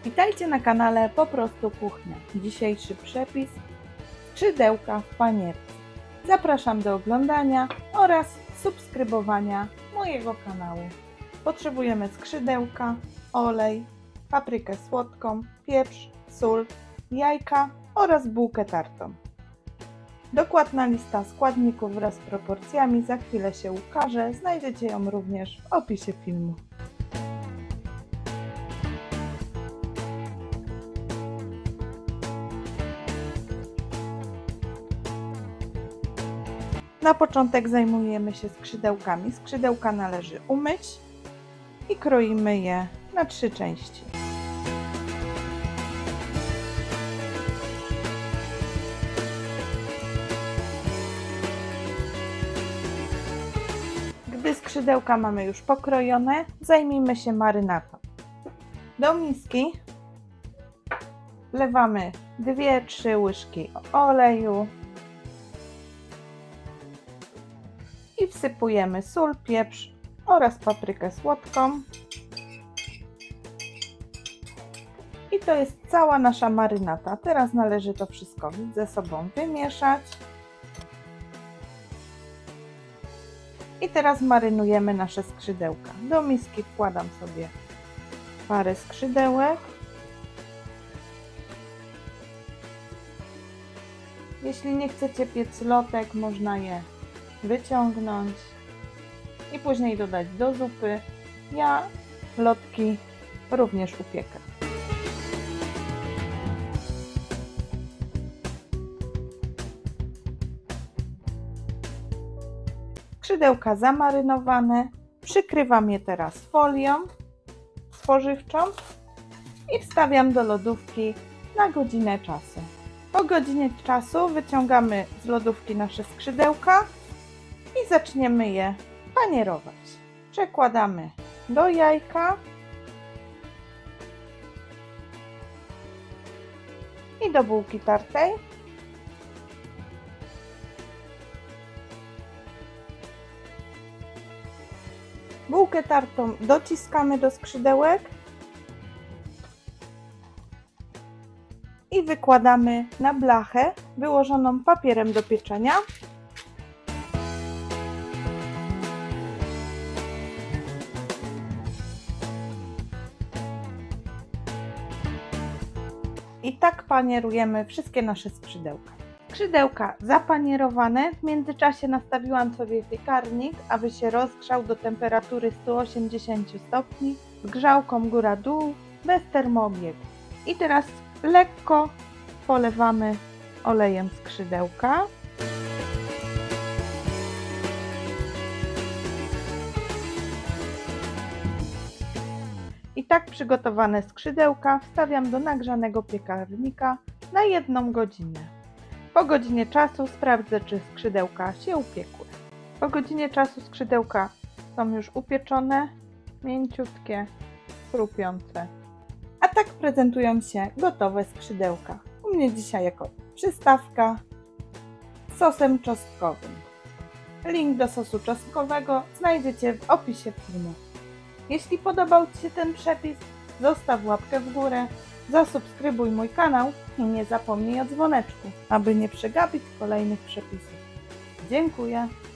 Witajcie na kanale Po prostu Kuchnia. Dzisiejszy przepis: skrzydełka w panierce. Zapraszam do oglądania oraz subskrybowania mojego kanału. Potrzebujemy skrzydełka, olej, paprykę słodką, pieprz, sól, jajka oraz bułkę tartą. Dokładna lista składników wraz z proporcjami za chwilę się ukaże. Znajdziecie ją również w opisie filmu. Na początek zajmujemy się skrzydełkami. Skrzydełka należy umyć i kroimy je na 3 części. Gdy skrzydełka mamy już pokrojone, zajmijmy się marynatą. Do miski wlewamy 2-3 łyżki oleju i wsypujemy sól, pieprz oraz paprykę słodką. I to jest cała nasza marynata. Teraz należy to wszystko ze sobą wymieszać. I teraz marynujemy nasze skrzydełka. Do miski wkładam sobie parę skrzydełek. Jeśli nie chcecie piec lotek, można je wyciągnąć i później dodać do zupy. Ja lotki również upiekę. Skrzydełka zamarynowane, przykrywam je teraz folią spożywczą i wstawiam do lodówki na godzinę czasu. Po godzinie czasu wyciągamy z lodówki nasze skrzydełka i zaczniemy je panierować. Przekładamy do jajka i do bułki tartej. Bułkę tartą dociskamy do skrzydełek i wykładamy na blachę wyłożoną papierem do pieczenia. I tak panierujemy wszystkie nasze skrzydełka. Skrzydełka zapanierowane. W międzyczasie nastawiłam sobie piekarnik, aby się rozgrzał do temperatury 180 stopni z grzałką góra-dół bez termoobiegu. I teraz lekko polewamy olejem skrzydełka. I tak przygotowane skrzydełka wstawiam do nagrzanego piekarnika na 1 godzinę. Po godzinie czasu sprawdzę, czy skrzydełka się upiekły. Po godzinie czasu skrzydełka są już upieczone, mięciutkie, chrupiące. A tak prezentują się gotowe skrzydełka. U mnie dzisiaj jako przystawka z sosem czosnkowym. Link do sosu czosnkowego znajdziecie w opisie filmu. Jeśli podobał Ci się ten przepis, zostaw łapkę w górę, zasubskrybuj mój kanał i nie zapomnij o dzwoneczku, aby nie przegapić kolejnych przepisów. Dziękuję.